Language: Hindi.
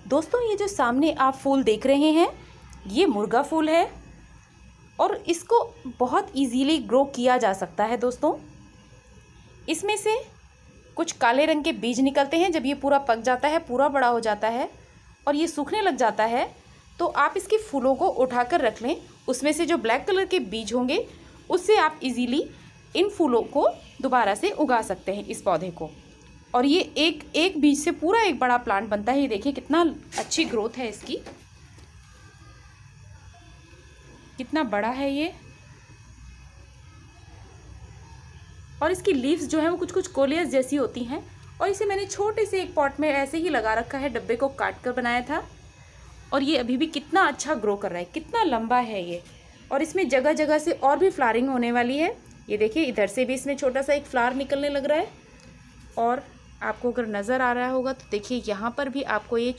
दोस्तों ये जो सामने आप फूल देख रहे हैं ये मुर्गा फूल है और इसको बहुत इजीली ग्रो किया जा सकता है। दोस्तों इसमें से कुछ काले रंग के बीज निकलते हैं। जब ये पूरा पक जाता है, पूरा बड़ा हो जाता है और ये सूखने लग जाता है तो आप इसके फूलों को उठाकर रख लें। उसमें से जो ब्लैक कलर के बीज होंगे उससे आप इजीली इन फूलों को दोबारा से उगा सकते हैं, इस पौधे को। और ये एक बीज से पूरा एक बड़ा प्लांट बनता है। ये देखिए कितना अच्छी ग्रोथ है इसकी, कितना बड़ा है ये। और इसकी लीव्स जो है वो कुछ कुछ कोलियस जैसी होती हैं। और इसे मैंने छोटे से एक पॉट में ऐसे ही लगा रखा है, डब्बे को काट कर बनाया था। और ये अभी भी कितना अच्छा ग्रो कर रहा है, कितना लंबा है ये। और इसमें जगह जगह से और भी फ्लावरिंग होने वाली है। ये देखिए इधर से भी इसमें छोटा सा एक फ्लावर निकलने लग रहा है। और आपको अगर नज़र आ रहा होगा तो देखिए यहाँ पर भी आपको ये